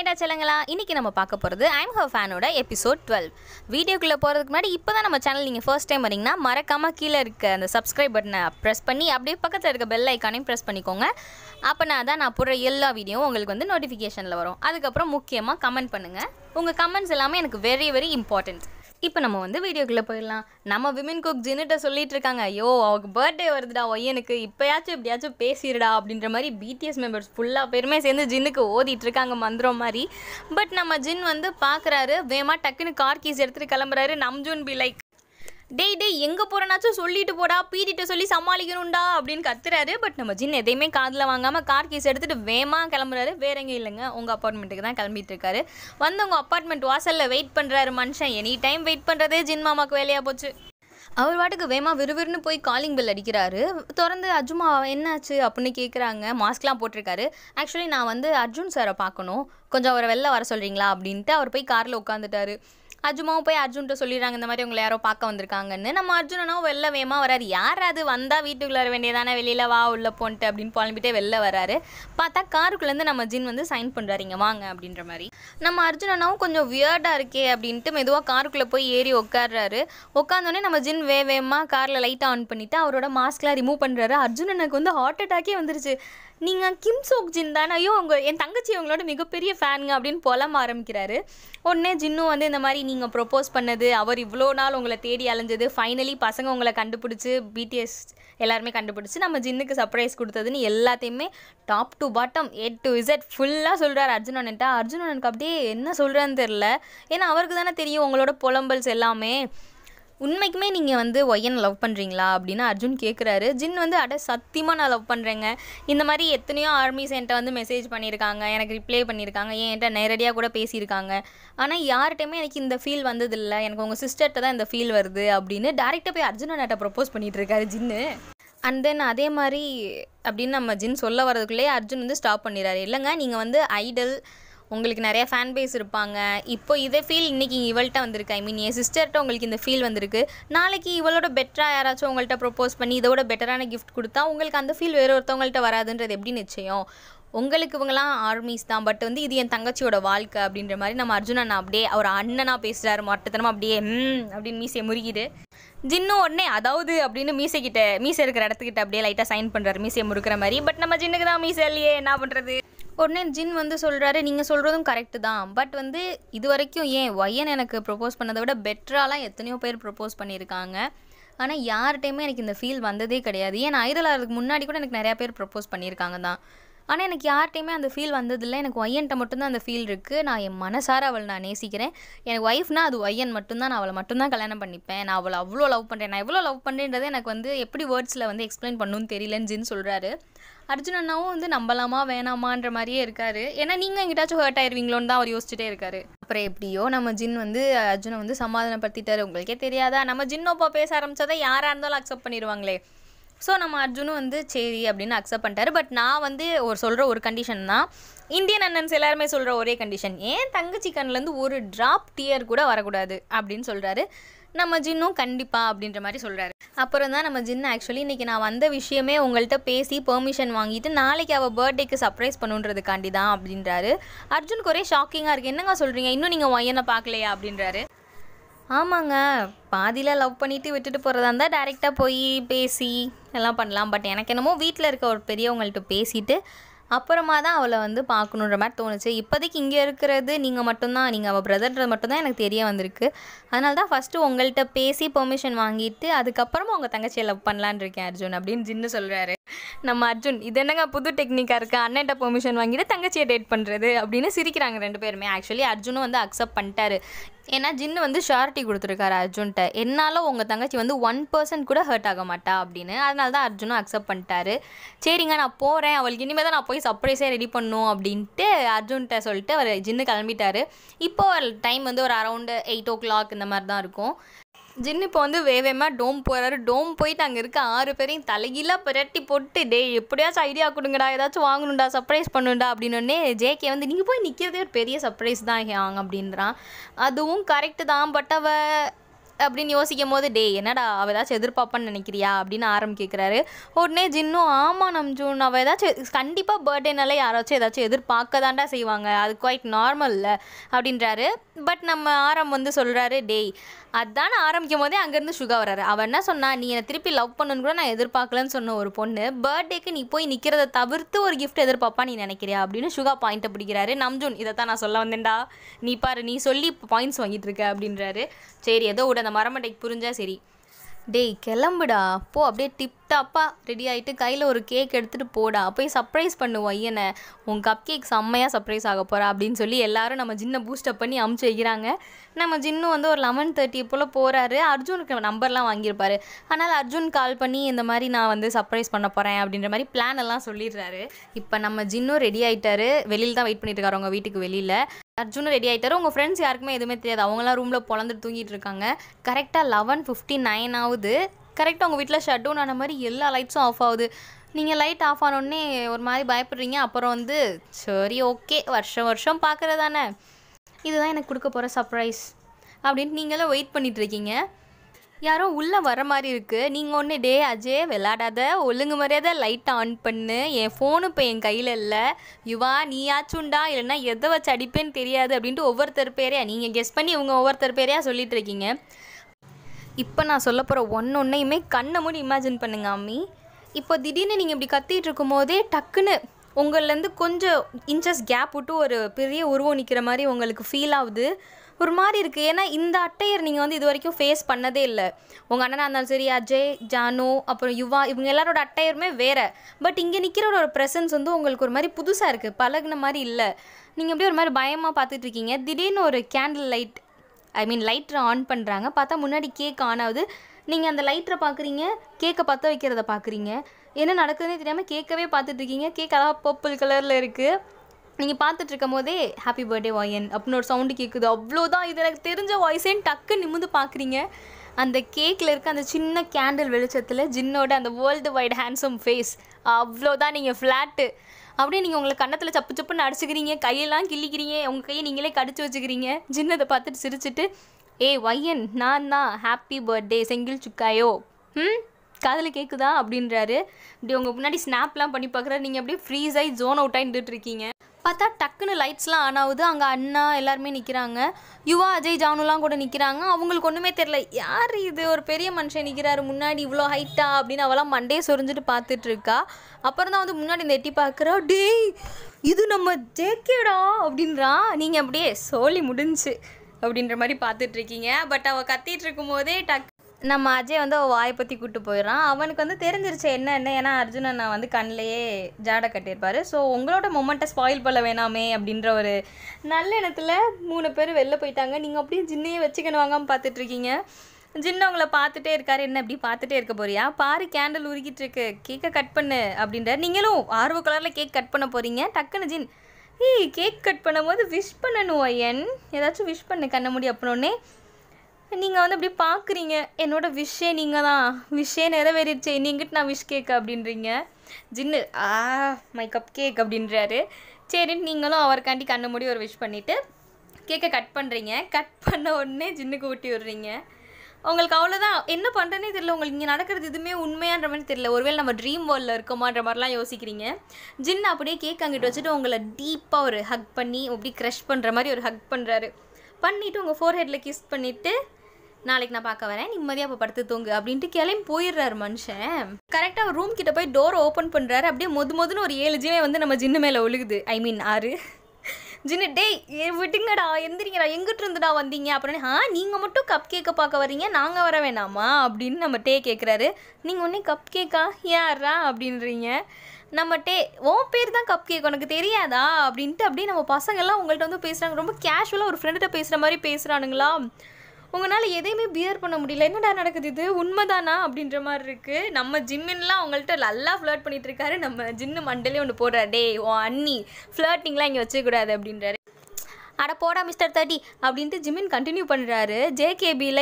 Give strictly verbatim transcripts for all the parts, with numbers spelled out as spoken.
ஹாய்டா செல்லங்களா. இன்றைக்கி நம்ம பார்க்க போகிறது ஐம் ஹர் ஃபேனோட எபிசோட் டுவெல். வீடியோக்குள்ளே போகிறதுக்கு முன்னாடி இப்போ தான் நம்ம சேனல் நீங்கள் ஃபர்ஸ்ட் டைம் வரீங்கன்னா மறக்காமல் கீழே இருக்க அந்த சப்ஸ்கிரைப் பட்டனை ப்ரெஸ் பண்ணி அப்படியே பக்கத்தில் இருக்க பெல் ஐக்கானையும் ப்ரெஸ் பண்ணிக்கோங்க. அப்போனா தான் நான் போடுற எல்லா வீடியோவும் உங்களுக்கு வந்து நோட்டிஃபிகேஷனில் வரும். அதுக்கப்புறம் முக்கியமாக கமெண்ட் பண்ணுங்கள். உங்கள் கமெண்ட்ஸ் எல்லாமே எனக்கு வெரி வெரி இம்பார்ட்டண்ட். இப்போ நம்ம வந்து வீடியோக்குள்ளே போயிடலாம். நம்ம விமன் குக் ஜின்னுட்ட சொல்லிட்டு இருக்காங்க, ஐயோ அவருக்கு பர்த்டே வருதுடா ஒய்யனுக்கு, இப்போயாச்சும் எப்படியாச்சும் பேசிடுடா அப்படின்ற மாதிரி பிடிஎஸ் மெம்பர்ஸ் ஃபுல்லாக பேருமே சேர்ந்து ஜின்னுக்கு ஓதிட்டு இருக்காங்க மந்திரம் மாதிரி. பட் நம்ம ஜின் வந்து பார்க்குறாரு, வேமா டக்குன்னு கார் கீஸ் எடுத்துகிட்டு கிளம்புறாரு. நம்ஜூன் பி லைக், டேய் டேய் எங்கே போகிறனாச்சும் சொல்லிட்டு போடா, பீடிட்ட சொல்லி சமாளிக்கணும்டா அப்படின்னு கத்துறாரு. பட் நம்ம ஜின் எதையுமே காதில் வாங்காமல் கார் கீஸ் எடுத்துகிட்டு வேமா கிளம்புறாரு. வேற எங்கே இல்லைங்க, உங்கள் அப்பார்ட்மெண்ட்டுக்கு தான் கிளம்பிட்டு இருக்காரு. வந்து உங்கள் அப்பார்ட்மெண்ட் வாசலில் வெயிட் பண்ணுறாரு மனுஷன். எனி டைம் வெயிட் பண்ணுறதே ஜின் மாமாவுக்கு வேலையாக போச்சு. அவர் வாட்டுக்கு வேமா விறுவிறுன்னு போய் காலிங் பெல் அடிக்கிறாரு. திறந்து அர்ஜுமா என்னாச்சு அப்படின்னு கேட்குறாங்க. மாஸ்க்லாம் போட்டிருக்காரு. ஆக்சுவலி நான் வந்து அர்ஜுன் சாரை பார்க்கணும், கொஞ்சம் அவரை வெளில வர சொல்கிறீங்களா அப்படின்ட்டு அவர் போய் காரில் உட்காந்துட்டாரு. அர்ஜுமாவும் போய் அர்ஜுன்கிட்ட சொல்லிடுறாங்க, இந்த மாதிரி உங்களை யாரோ பார்க்க வந்திருக்காங்கன்னு. நம்ம அர்ஜுனனும் வெளில வேமா வராரு. யார் அது வந்தால் வீட்டுக்குள்ளே வர வேண்டியதானே, வெளியில் வா உள்ளே போன்ட்டு அப்படின்னு புலம்பிட்டே வெளில வராரு. பார்த்தா காருக்குள்ளேருந்து நம்ம ஜின் வந்து சைன் பண்ணுறாரு, இங்கே வாங்க அப்படின்ற மாதிரி. நம்ம அர்ஜுனனாவும் கொஞ்சம் வியர்டாக இருக்கே அப்படின்ட்டு மெதுவாக காருக்குள்ளே போய் ஏறி உட்காடுறாரு. உட்காந்தோடனே நம்ம ஜின் வே வேகமாக காரில் லைட்டாக ஆன் பண்ணிவிட்டு அவரோட மாஸ்க்லாம் ரிமூவ் பண்ணுறாரு. அர்ஜுனனுக்கு வந்து ஹார்ட் அட்டாக்கே வந்துருச்சு. நீங்கள் கிம் சோக் ஜின் தானே, ஐயோ உங்கள் என் தங்கச்சி அவங்களோட மிகப்பெரிய ஃபேனுங்க அப்படின்னு புலம்ப ஆரம்பிக்கிறாரு. உடனே ஜின்னும் வந்து இந்த மாதிரி நீங்கள் ப்ரொப்போஸ் பண்ணது, அவர் இவ்வளோ நாள் உங்களை தேடி அலைஞ்சது, ஃபைனலி பசங்க உங்களை கண்டுபிடிச்சி, பிடிஎஸ் எல்லாருமே கண்டுபிடிச்சி நம்ம ஜின்னுக்கு சர்ப்ரைஸ் கொடுத்ததுன்னு எல்லாத்தையுமே top to bottom A to Z ஃபுல்லாக சொல்கிறார் அர்ஜுனன்ட்டா. அர்ஜுனனுக்கு அப்படியே என்ன சொல்கிறேன்னு தெரில. ஏன்னா அவருக்கு தானே தெரியும் உங்களோட புலம்பல்ஸ் எல்லாமே. உண்மைக்குமே நீங்கள் வந்து ஒய்யன் லவ் பண்ணுறீங்களா அப்படின்னு அர்ஜுன் கேட்குறாரு. ஜின் வந்து அட சத்தியமாக நான் லவ் பண்ணுறேங்க, இந்த மாதிரி எத்தனையோ ஆர்மிஸ் என்கிட்ட வந்து மெசேஜ் பண்ணியிருக்காங்க, எனக்கு ரிப்ளை பண்ணியிருக்காங்க, என்கிட்ட நேரடியாக கூட பேசியிருக்காங்க. ஆனால் யார்கிட்டையுமே எனக்கு இந்த ஃபீல் வந்ததில்லை, எனக்கு உங்கள் சிஸ்டர்கிட்ட தான் இந்த ஃபீல் வருது அப்படின்னு டேரெக்டாக போய் அர்ஜுனன்ட்ட ப்ரப்போஸ் பண்ணிகிட்டு இருக்காரு ஜின்னு. அண்ட் தென் அதே மாதிரி அப்படின்னு நம்ம ஜின் சொல்ல வரதுக்குள்ளேயே அர்ஜுன் வந்து ஸ்டாப் பண்ணிடுறாரு. இல்லைங்க, நீங்கள் வந்து ஐடல், உங்களுக்கு நிறையா ஃபேன் பேஸ் இருப்பாங்க. இப்போ இதே ஃபீல் இன்றைக்கி இவள்கிட்ட வந்திருக்கு, ஐ மீன் என் சிஸ்டர்கிட்ட உங்களுக்கு இந்த ஃபீல் வந்திருக்கு. நாளைக்கு இவளோட பெட்டராக யாராச்சும் உங்கள்கிட்ட ப்ரப்போஸ் பண்ணி இதோட பெட்டரான கிஃப்ட் கொடுத்தா உங்களுக்கு அந்த ஃபீல் வேறு ஒருத்தவங்கள்ட்ட வராதுன்றது எப்படி நிச்சயம்? உங்களுக்கு இவங்களாம் ஆர்மிஸ் தான், பட் வந்து இது என் தங்கச்சியோட வாழ்க்கை அப்படின்ற மாதிரி நம்ம அர்ஜுனன் அப்படியே அவர் அண்ணனாக பேசுகிறாரு. மொட்டத்தனமாக அப்படியே ம் அப்படின்னு மீசையை முறுகிடு. ஜின்னும் உடனே அதாவது அப்படின்னு மீசைக்கிட்ட மீசை இருக்கிற இடத்துக்கிட்ட அப்படியே லைட்டாக சைன் பண்ணுறாரு மீசையை முறுக்கிற மாதிரி. பட் நம்ம ஜின்னுக்கு தான் மீசை இல்லையே, என்ன பண்ணுறது? உடனே ஜின் வந்து சொல்கிறாரு, நீங்கள் சொல்கிறதும் கரெக்டு தான், பட் வந்து இது வரைக்கும் ஏன் ஒய்யன் எனக்கு ப்ரப்போஸ் பண்ணதை விட பெட்டராலாம் எத்தனையோ பேர் ப்ரப்போஸ் பண்ணியிருக்காங்க. ஆனால் யார்கிட்டையுமே எனக்கு இந்த ஃபீல் வந்ததே கிடையாது. ஏன் ஐடல் ஆகிறதுக்கு முன்னாடி கூட எனக்கு நிறையா பேர் ப்ரப்போஸ் பண்ணியிருக்காங்க தான். ஆனால் எனக்கு யார்கிட்டையுமே அந்த ஃபீல் வந்ததில்லை. எனக்கு ஒய்யன்ட்ட மட்டும்தான் அந்த ஃபீல் இருக்குது. நான் என் மனசார அவளை நான் நேசிக்கிறேன். எனக்கு ஒய்ஃப்னா அது ஒய்யன் மட்டும்தான். நான் அவளை மட்டும்தான் கல்யாணம் பண்ணிப்பேன். நான் அவளை அவ்வளோ லவ் பண்ணுறேன். நான் எவ்வளோ லவ் பண்ணுறேன்றதை எனக்கு வந்து எப்படி வேர்ட்ஸில் வந்து எக்ஸ்பிளைன் பண்ணணும்னு தெரியலன்னு ஜின் சொல்கிறாரு. அர்ஜுனனாவும் வந்து நம்பலாமா வேணாமான்ற மாதிரியே இருக்காரு. ஏன்னா நீங்கள் எங்கிட்டாச்சும் ஹர்ட் ஆயிடுவீங்களோன்னு தான் அவர் யோசிச்சுட்டே இருக்காரு. அப்புறம் எப்படியோ நம்ம ஜின் வந்து அர்ஜுனை வந்து சமாதானப்படுத்திட்டாரு. உங்களுக்கே தெரியாதா, நம்ம ஜின்னோப்பா பேச ஆரம்பித்ததை யாராக இருந்தாலும் அக்செப்ட் பண்ணிடுவாங்களே. ஸோ நம்ம அர்ஜுனும் வந்து சரி அப்படின்னு அக்செப்ட் பண்ணிட்டாரு. பட் நான் வந்து ஒரு சொல்கிற ஒரு கண்டிஷன் தான், இந்தியன் அண்ணன்ஸ் எல்லாருமே சொல்கிற ஒரே கண்டிஷன், ஏன் தங்கச்சி கண்ணிலேருந்து ஒரு ட்ராப் டியர் கூட வரக்கூடாது அப்படின்னு சொல்கிறாரு. நம்ம ஜின்னும் கண்டிப்பாக அப்படின்ற மாதிரி சொல்கிறாரு. அப்புறம் தான் நம்ம ஜின் ஆக்சுவலி இன்றைக்கி நான் வந்த விஷயமே உங்கள்கிட்ட பேசி பெர்மிஷன் வாங்கிட்டு நாளைக்கு அவள் பர்த்டேக்கு சர்ப்ரைஸ் பண்ணுன்றதுக்காண்டி தான் அப்படின்றாரு. அர்ஜுனுக்கு ஒரே ஷாக்கிங்காக இருக்குது. என்னங்க சொல்கிறீங்க, இன்னும் நீங்கள் ஒய்யனை பார்க்கலையா அப்படின்றாரு. ஆமாங்க, பாதியில் லவ் பண்ணிவிட்டு விட்டுட்டு போகிறதா இருந்தால் டேரெக்டாக போய் பேசி எல்லாம் பண்ணலாம். பட் எனக்கு என்னமோ வீட்டில் இருக்க ஒரு பெரியவங்கள்ட்ட பேசிவிட்டு அப்புறமா தான் அவளை வந்து பார்க்கணுன்ற மாதிரி தோணுச்சு. இப்போதைக்கு இங்கே இருக்கிறது நீங்கள் மட்டும்தான், நீங்கள் அவள் பிரதர்ன்றது மட்டும்தான் எனக்கு தெரிய வந்திருக்கு. அதனால தான் ஃபஸ்ட்டு உங்கள்கிட்ட பேசி பெர்மிஷன் வாங்கிட்டு அதுக்கப்புறமா உங்கள் தங்கச்சியை லவ் பண்ணலான்னு இருக்கேன் அர்ஜுன் அப்படின்னு ஜின்னு சொல்கிறாரு. நம்ம அர்ஜுன், இது என்னங்க புது டெக்னிக்காக இருக்குது, அண்ணன்ட்ட பெர்மிஷன் வாங்கிட்டு தங்கச்சியை டேட் பண்ணுறது அப்படின்னு சிரிக்கிறாங்க ரெண்டு பேருமே. ஆக்சுவலி அர்ஜுனும் வந்து அக்செப்ட் பண்ணிட்டாரு. ஏன்னா ஜின்னு வந்து ஷாரிட்டி கொடுத்துருக்காரு அர்ஜுன்கிட்ட, என்னால் உங்கள் தங்கச்சி வந்து ஒன் பர்சன்ட் கூட ஹர்ட் ஆக மாட்டா அப்படின்னு. அதனால தான் அர்ஜுனும் அக்செப்ட் பண்ணிட்டாரு. சரிங்க நான் போகிறேன், அவளுக்கு இனிமேல் தான் நான் போய் சர்ப்ரைஸே ரெடி பண்ணும் அப்படின்ட்டு அர்ஜுன்கிட்ட சொல்லிட்டு அவர் ஜின்னு கிளம்பிட்டாரு. இப்போ டைம் வந்து ஒரு அரௌண்டு எயிட் ஓ கிளாக் இந்த மாதிரி தான் இருக்கும். ஜின்னு இப்போ வந்து வேவேமாக டோம் போகிறாரு. டோம் போயிட்டு அங்கே இருக்க ஆறு பேரையும் தலைகீழாக பிரட்டி போட்டு, டே எப்படியாச்சும் ஐடியா கொடுங்கடா, ஏதாச்சும் வாங்கணுண்டா, சர்ப்ரைஸ் பண்ணுண்டா அப்படின்னே ஜேகே வந்து நீங்கள் போய் நிற்கிறதே ஒரு பெரிய சர்ப்ரைஸ் தான் ஹேங் அப்படின்றான். அதுவும் கரெக்டு தான், பட் அவள் அப்படின்னு யோசிக்கும் போது டே என்னடா அவள் ஏதாச்சும் எதிர்பார்ப்பான்னு நினைக்கிறியா அப்படின்னு ஆரம் கேட்குறாரு. உடனே ஜின்னும் ஆமாம் நம்ஜூன் அவள் ஏதாச்சும் கண்டிப்பாக பர்த்டேனாலே யாராச்சும் ஏதாச்சும் எதிர்பார்க்க தாண்டா செய்வாங்க, அது குவைட் நார்மல் இல்லை அப்படின்றாரு. பட் நம்ம ஆரம் வந்து சொல்கிறாரு டேய் அதான ஆரம்பிக்கும் போதே அங்கேருந்து சுகா வர்றாரு. அவன் என்ன சொன்னா, நீ என்னை திருப்பி லவ் பண்ணணுன்னு கூட நான் எதிர்பார்க்கலன்னு சொன்ன ஒரு பொண்ணு பர்த்டேக்கு நீ போய் நிற்கிறத தவிர்த்து ஒரு கிஃப்ட் எதிர்பார்ப்பா நீ நினைக்கிறியா அப்படின்னு சுகா பாயிண்ட்டை பிடிக்கிறாரு. நம்ஜூன் இதைத்தான் நான் சொல்ல வந்தேன்டா, நீ பாரு நீ சொல்லி இப்போ பாயிண்ட்ஸ் வாங்கிட்டு இருக்க அப்படின்றாரு. சரி ஏதோ விட அந்த மரமட்டைக்கு புரிஞ்சா சரி. டேய் கிளம்புடா போ, அப்படியே டிப்டாப்பாக ரெடி ஆகிட்டு கையில் ஒரு கேக் எடுத்துகிட்டு போடா, போய் சர்ப்ரைஸ் பண்ணுவோம் ஐயனை, உன் கப் கேக் செம்மையாக சர்ப்ரைஸ் ஆக போகிறா அப்படின்னு சொல்லி எல்லாரும் நம்ம ஜின்னை பூஸ்டப் பண்ணி அமுச்சு வைக்கிறாங்க. நம்ம ஜின்னும் வந்து ஒரு லெவன் தேர்ட்டி போல் போகிறாரு. அர்ஜுனுக்கு நம்பர்லாம் வாங்கியிருப்பாரு. அதனால் அர்ஜுன் கால் பண்ணி இந்த மாதிரி நான் வந்து சர்ப்ரைஸ் பண்ண போகிறேன் அப்படின்ற மாதிரி பிளான் எல்லாம் சொல்லிடுறாரு. இப்போ நம்ம ஜின்னும் ரெடி ஆகிட்டாரு, வெளியில் தான் வெயிட் பண்ணிட்டு இருக்காரு அவங்க வீட்டுக்கு வெளியில். அர்ஜுனும் ரெடி ஆகிட்டாரு. உங்கள் ஃப்ரெண்ட்ஸ் யாருக்குமே எதுவுமே தெரியாது, அவங்களாம் ரூமில் பொழந்துட்டு தூங்கிட்டு இருக்காங்க. கரெக்டாக லெவன் ஃபிஃப்டி நைன் ஆகுது. கரெக்டாக உங்கள் வீட்டில் ஷட் டவுன் ஆன மாதிரி எல்லா லைட்ஸும் ஆஃப் ஆகுது. நீங்கள் லைட் ஆஃப் ஆனோடனே ஒரு மாதிரி பயப்படுறீங்க. அப்புறம் வந்து சரி ஓகே வருஷம் வருஷம் பார்க்குறதானே, இதுதான் எனக்கு கொடுக்க போகிற சர்ப்ரைஸ் அப்படின்ட்டு நீங்களும் வெயிட் பண்ணிட்டு இருக்கீங்க. யாரோ உள்ளே வர மாதிரி இருக்குது. நீங்கள் ஒன்று டே அஜய் விளாடாத, ஒழுங்கு மரியாதை லைட்டை ஆன் பண்ணு, என் ஃபோனு இப்போ என் கையில் இல்லை, யுவா நீயாச்சுண்டா இல்லைன்னா எதை வச்சு அடிப்பேன்னு தெரியாது அப்படின்ட்டு ஒவ்வொருத்தர் பேரையா நீங்கள் கெஸ் பண்ணி இவங்க ஒவ்வொருத்தர் பேரையாக சொல்லிட்டு இருக்கீங்க. இப்போ நான் சொல்ல போகிற ஒன்று ஒன்றையுமே கண்ணை மூடி இமேஜின் பண்ணுங்க அம்மி. இப்போ திடீர்னு நீங்கள் இப்படி கத்திட்டு இருக்கும் போதே டக்குன்னு உங்கள்லேருந்து கொஞ்சம் இன்ச்சஸ் கேப் விட்டு ஒரு பெரிய உருவம் நிற்கிற மாதிரி உங்களுக்கு ஃபீல் ஆகுது. ஒரு மாதிரி இருக்குது. ஏன்னா இந்த அட்டையர் நீங்கள் வந்து இது வரைக்கும் ஃபேஸ் பண்ணதே இல்லை. உங்கள் அண்ணனாக இருந்தாலும் சரி, அஜய், ஜானு, அப்புறம் யுவா, இவங்க எல்லாரோட அட்டையருமே வேறு. பட் இங்கே நிற்கிற ஒரு ப்ரெசன்ஸ் வந்து உங்களுக்கு ஒரு மாதிரி புதுசாக இருக்குது, பழகின மாதிரி இல்லை. நீங்கள் அப்படியே ஒரு மாதிரி பயமாக பார்த்துட்ருக்கீங்க. திடீர்னு ஒரு கேண்டில் லைட் ஐ மீன் லைட்டரை ஆன் பண்ணுறாங்க. பார்த்தா முன்னாடி கேக் ஆன் ஆகுது. நீங்கள் அந்த லைட்டரை பார்க்குறீங்க, கேக்கை பற்ற வைக்கிறத பார்க்குறீங்க. என்ன நடக்குதுன்னே தெரியாமல் கேட்கவே பார்த்துட்ருக்கீங்க. கேக் அழகாக பர்பிள் கலரில் இருக்குது. நீங்கள் பார்த்துட்டு இருக்கும் போதே ஹாப்பி பர்த்டே வாயன் அப்படின்னு ஒரு சவுண்டு கேட்குது. அவ்வளோதான், இது எனக்கு தெரிஞ்ச வாய்ஸேன்னு டக்கு நிமிந்து பார்க்குறீங்க. அந்த கேக்கில் இருக்க அந்த சின்ன கேண்டில் வெளிச்சத்தில் ஜின்னோட அந்த வேர்ல்டு வைட் ஹேண்ட்ஸம் ஃபேஸ், அவ்வளோதான். நீங்கள் ஃப்ளாட்டு அப்படியே நீங்கள் உங்களை கன்னத்தில் சப்பு சப்புன்னு அடிச்சுக்கிறீங்க, கையெல்லாம் கிள்ளிக்கிறீங்க, உங்கள் கையை நீங்களே கடிச்சு வச்சுக்கிறீங்க. ஜின்னதை பார்த்துட்டு சிரிச்சுட்டு ஏ வையன் நான் தான், ஹாப்பி பர்த்டே செங்கில் சுக்காயோ, ம் காதில் கேட்குதா அப்படின்றாரு. இப்படி உங்கள் முன்னாடி ஸ்னாப்லாம் பண்ணி பார்க்குறாரு. நீங்கள் அப்படியே ஃப்ரீஸ் ஆகி ஜோன் அவுட் ஆகிட்டு இருக்கீங்க. பார்த்தா டக்குன்னு லைட்ஸ்லாம் ஆன் ஆகுது. அங்கே அண்ணா எல்லாருமே நிற்கிறாங்க. யுவா, அஜய், ஜானுலாம் கூட நிற்கிறாங்க. அவங்களுக்கு ஒன்றுமே தெரில, யார் இது ஒரு பெரிய மனுஷன் நிற்கிறாரு முன்னாடி இவ்வளோ ஹைட்டா அப்படின்னு அவெல்லாம் மண்டையை சொரிஞ்சுட்டு பார்த்துட்டு இருக்கா. அப்புறம் தான் வந்து முன்னாடி இந்த எட்டி பார்க்குறா. டேய் இது நம்ம ஜேகேடா அப்படின்றா. நீங்கள் அப்படியே சோலி முடிஞ்சு அப்படின்ற மாதிரி பார்த்துட்ருக்கீங்க. பட் அவள் கத்திட்டு இருக்கும் போதே டக் நம்ம அஜய் வந்து அவள் வாயை பற்றி கூப்பிட்டு போயிடறான். அவனுக்கு வந்து தெரிஞ்சிருச்சு என்ன என்ன ஏன்னா அர்ஜுனன் நான் வந்து கண்ணிலேயே ஜாடை கட்டியிருப்பார். ஸோ உங்களோட மொமெண்ட்டை ஸ்பாயில் பண்ண வேணாமே அப்படின்ற ஒரு நல்ல எண்ணத்தில் மூணு பேர் வெளில போயிட்டாங்க. நீங்கள் அப்படியே ஜின்னையே வச்சுக்கணும் வாங்காமல் பார்த்துட்ருக்கீங்க. ஜின்னு அவங்கள பார்த்துட்டே இருக்காரு. என்ன அப்படி பார்த்துட்டே இருக்க போறியா, பாரு கேண்டில் உருக்கிட்டு இருக்கு, கேக்கை கட் பண்ணு அப்படின்றார். நீங்களும் ஆர்வ கலரில் கேக் கட் பண்ண போகிறீங்க. டக்குன்னு ஜின் ஏய் கேக் கட் பண்ணும் போது விஷ் பண்ணணும் ஐயன், ஏதாச்சும் விஷ் பண்ணு கண்ண முடி அப்படின்னே நீங்கள் வந்து அப்படி பார்க்குறீங்க. என்னோடய விஷே நீங்கள் தான், விஷே நிறைவேறிடுச்சு, நீங்கிட்ட நான் விஷ் கேக் அப்படின்றீங்க. ஜின்னு ஆ மை கப் கேக் அப்படின்றாரு. சரின்னு நீங்களும் அவருக்காண்டி கண்ண மூடி ஒரு விஷ் பண்ணிவிட்டு கேக்கை கட் பண்ணுறீங்க. கட் பண்ண உடனே ஜின்னுக்கு ஊட்டி விடுறீங்க. உங்களுக்கு அவ்வளோதான், என்ன பண்ணுறேனே தெரியல. உங்களுக்கு இங்கே நடக்கிறது எதுவுமே உண்மையான்ற மாதிரி தெரியல. ஒருவேளை நம்ம ட்ரீம் வேர்ல்டில் இருக்கோமான்ற மாதிரிலாம் யோசிக்கிறீங்க. ஜின் அப்படியே கேக் அங்கிட்டு வச்சுட்டு உங்களை டீப்பாக ஒரு ஹக் பண்ணி அப்படி க்ரஷ் பண்ணுற மாதிரி ஒரு ஹக் பண்ணுறாரு. பண்ணிவிட்டு உங்கள் ஃபோர் ஹெட்டில் கிஸ் பண்ணிவிட்டு நாளைக்கு நான் பார்க்க வரேன், நிம்மதியாக இப்போ படுத்து தூங்கு அப்படின்ட்டு கிளம்பி போயிடுறாரு மனுஷன். கரெக்டாக ரூம் கிட்ட போய் டோரை ஓப்பன் பண்ணுறாரு. அப்படியே மொது மொதுன்னு ஒரு ஏழு ஜிமே வந்து நம்ம ஜின்னு மேலே ஒழுகுது. ஐ மீன் ஆறு. ஜின்னு டேய் ஏ விட்டுங்கடா, எந்திரிங்கடா, எங்கிட்ட இருந்துடா வந்தீங்க அப்படின்னு. ஆ நீங்கள் மட்டும் கப் கேக்கை பார்க்க வரீங்க, நாங்கள் வர வேணாமா அப்படின்னு நம்ம டே கேட்குறாரு. நீங்கள் ஒன்றே கப் கேக்கா யாரா அப்படின்றீங்க. நம்ம டே உன் பேர் தான் கப் கேக் உனக்கு தெரியாதா அப்படின்ட்டு அப்படியே நம்ம பசங்கள்லாம் உங்கள்கிட்ட வந்து பேசுகிறாங்க. ரொம்ப கேஷுவலாக ஒரு ஃப்ரெண்ட்கிட்ட பேசுகிற மாதிரி பேசுகிறானுங்களா. உங்களால் எதையுமே பியர் பண்ண முடியல. என்னடா நடக்குது, இது உண்மைதானா அப்படின்ற மாதிரி இருக்குது. நம்ம ஜிம்மின்லாம் அவங்கள்ட்ட நல்லா ஃப்ளர்ட் பண்ணிகிட்டு இருக்காரு. நம்ம ஜின்னு மண்டலே ஒன்று போடுறா, டே ஓ அண்ணி ஃப்ளர்ட்டிங்லாம் இங்கே வச்சுக்கூடாது அப்படின்றாரு. அட போடா மிஸ்டர் தேர்ட்டி அப்படின்ட்டு ஜிம்மின் கண்டினியூ பண்ணுறாரு. ஜேகேபி லைக்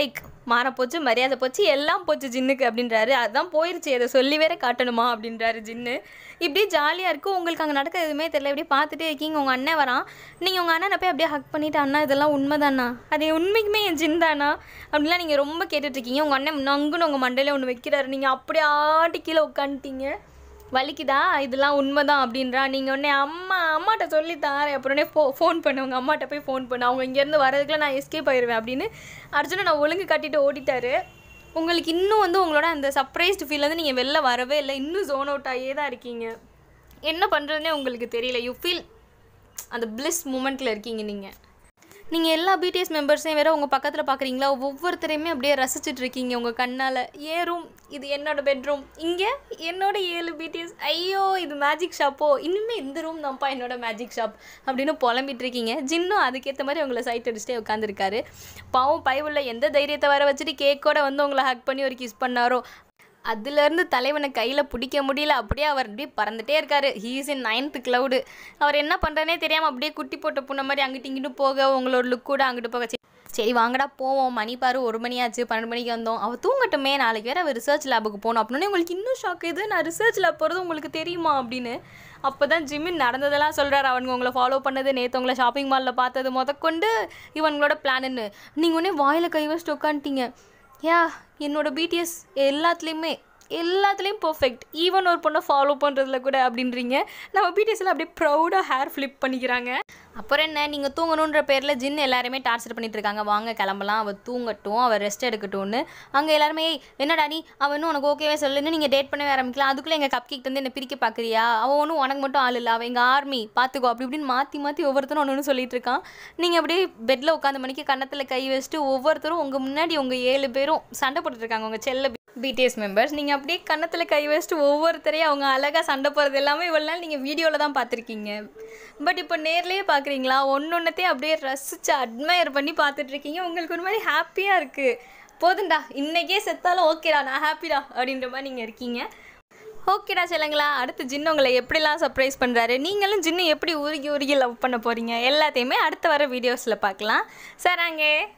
மாற போச்சு, மரியாதை போச்சு, எல்லாம் போச்சு ஜின்னுக்கு அப்படின்றாரு. அதான் போயிருச்சு, அதை சொல்லி வேற காட்டணுமா அப்படின்றாரு ஜின்னு. இப்படியே ஜாலியாக இருக்கும். உங்களுக்கு அங்கே நடக்க எதுவுமே தெரியல, இப்படியே பார்த்துட்டே இருக்கீங்க. உங்கள் அண்ணன் வரான், நீங்கள் உங்கள் அண்ணனை போய் அப்படியே ஹக் பண்ணிவிட்டு, அண்ணா இதெல்லாம் உண்மைதானா, அது உண்மைக்குமே என் ஜின் தானா அப்படின்லாம் நீங்கள் ரொம்ப கேட்டுட்ருக்கீங்க. உங்கள் அண்ணன் நங்குன்னு உங்கள் மண்டையில ஒன்று வைக்கிறாரு. நீங்கள் அப்படியே ஆட்டி கீழே உட்காந்துட்டீங்க. வலிக்குதா, இதெல்லாம் உண்மைதான் அப்படின்றா. நீங்கள் உடனே அம்மா அம்மாட்ட சொல்லித்தாரேன், அப்புறமே ஃபோ ஃபோன் பண்ணு, உங்கள் அம்மாட்ட போய் ஃபோன் பண்ணு, அவங்க இங்கேருந்து வரதுக்குள்ள நான் எஸ்கேப் ஆயிடுவேன் அப்படின்னு அர்ஜுனை நான் ஒழுங்கு கட்டிட்டு ஓடிட்டாரு. உங்களுக்கு இன்னும் வந்து உங்களோட அந்த சர்ப்ரைஸ்டு ஃபீல் வந்து நீங்கள் வெளில வரவே இல்லை, இன்னும் ஜோன் அவுட் ஆகியே தான் இருக்கீங்க. என்ன பண்ணுறதுனே உங்களுக்கு தெரியல. யூ ஃபீல் அந்த பிளிஸ் மூமெண்ட்டில் இருக்கீங்க. நீங்கள் நீங்கள் எல்லா பிடிஎஸ் மெம்பர்ஸையும் வேறு உங்கள் பக்கத்தில் பார்க்குறீங்களா, ஒவ்வொருத்தரையுமே அப்படியே ரசிச்சுட்டு இருக்கீங்க உங்கள் கண்ணால். ஏ ரூம் இது என்னோடய பெட்ரூம், இங்கே என்னோட ஏழு பிடிஎஸ், ஐயோ இது மேஜிக் ஷாப்போ, இனிமேல் இந்த ரூம் தான்ப்பா என்னோட மேஜிக் ஷாப் அப்படின்னு புலம்பிட்டு இருக்கீங்க. ஜின்னும் அதுக்கேற்ற மாதிரி உங்களை சைட் அடிச்சுட்டே உட்காந்துருக்காரு. பாவம் பயவுள்ள எந்த தைரியத்தை வர வச்சுட்டு கேக்கோட வந்து உங்களை ஹக் பண்ணி ஒரு கிஸ் பண்ணாரோ, அதுலேருந்து தலைவனை கையில் பிடிக்க முடியல. அப்படியே அவர் அப்படியே பறந்துகிட்டே இருக்கார். He is in ninth cloud. அவர் என்ன பண்ணுறனே தெரியாமல் அப்படியே குட்டி போட்ட புண்ண மாதிரி அங்கிட்டு இங்கிட்டு போக, உங்களோட லுக் கூட அங்கிட்டு போக. சரி வாங்கடா போவோம், மணி பாரு ஒரு மணி ஆச்சு, பன்னெண்டு மணிக்கு வந்தோம், அவள் தூங்கட்டுமே, நாளைக்கு வேறு அவர் ரிசர்ச் லேபுக்கு போகணும் அப்படின்னு. உங்களுக்கு இன்னும் ஷாக் இது, நான் ரிசர்ச் லேப் போகிறது உங்களுக்கு தெரியுமா அப்படின்னு. அப்போ தான் ஜிம்மின் நடந்ததெல்லாம் சொல்கிறார். அவனுங்க உங்களை ஃபாலோ பண்ணது, நேற்று உங்களை ஷாப்பிங் மாலில் பார்த்தது முதற்கொண்டு இவங்களோட பிளான்னு. நீங்கள் ஒன்றே வாயில் கை வச்சுட்டு உட்காந்துட்டீங்க. யா என்னோடய பிடிஎஸ் எல்லாத்துலேயுமே எல்லாத்துலேயும் பர்ஃபெக்ட், ஈவன் ஒரு பொண்ணை ஃபாலோ பண்ணுறதுல கூட அப்படின்றீங்க. நம்ம பிடிஎஸ்ல அப்படியே ப்ரௌடாக ஹேர் ஃப்ளிப் பண்ணிக்கிறாங்க. அப்புறம் என்ன, நீங்கள் தூங்கணுன்ற பேரில் ஜின் எல்லாருமே டார்ச்சர் பண்ணிட்டு இருக்காங்க. வாங்க கிளம்பலாம், அவள் தூங்கட்டும், அவள் ரெஸ்ட் எடுக்கட்டும்னு. அங்கே எல்லாருமே என்னடா நீ அவனும் உனக்கு ஓகேவே சொல்லுன்னு நீங்கள் டேட் பண்ணவே ஆரம்பிக்கலாம். அதுக்குள்ளே எங்கள் கப் கேக் வந்து என்னை பிரிக்க பார்க்குறியா, அவன் ஒன்றும் உனக்கு மட்டும் ஆள் இல்லை, அவள் எங்கள் ஆர்மி பார்த்துக்கோ அப்படி இப்படின்னு மாற்றி மாற்றி ஒவ்வொருத்தரும் ஒன்று ஒன்று சொல்லிட்டு இருக்கான். நீங்கள் அப்படியே பெட்டில் உட்காந்த மணிக்கு கன்னத்தில் கை வச்சுட்டு ஒவ்வொருத்தரும் உங்கள் முன்னாடி உங்கள் ஏழு பேரும் சண்டை போட்டுட்ருக்காங்க, உங்கள் செல்ல பிடிஎஸ் மெம்பர்ஸ். நீங்கள் அப்படியே கன்னத்தில் கை வச்சுட்டு ஒவ்வொருத்தரையும் அவங்க அழகாக சண்டை போகிறது எல்லாமே இவ்வளோ நாள் நீங்கள் வீடியோவில் தான் பார்த்துருக்கீங்க. பட் இப்போ நேர்லேயே பார்க்குறீங்களா, ஒன்று ஒன்றத்தையும் அப்படியே ரசித்து அட்மையர் பண்ணி பார்த்துட்ருக்கீங்க. உங்களுக்கு ஒரு மாதிரி ஹாப்பியாக இருக்குது. போதுண்டா இன்றைக்கே செத்தாலும் ஓகேடா நான் ஹாப்பிடா அப்படின்ற மாதிரி நீங்கள் இருக்கீங்க. ஓகேடா செல்லுங்களா, அடுத்து ஜின்னு உங்களை எப்படிலாம் சர்ப்ரைஸ் பண்ணுறாரு, நீங்களும் ஜின்னு எப்படி உருகி உருகி லவ் பண்ண போகிறீங்க எல்லாத்தையுமே அடுத்த வர வீடியோஸில் பார்க்கலாம். சார் அங்கே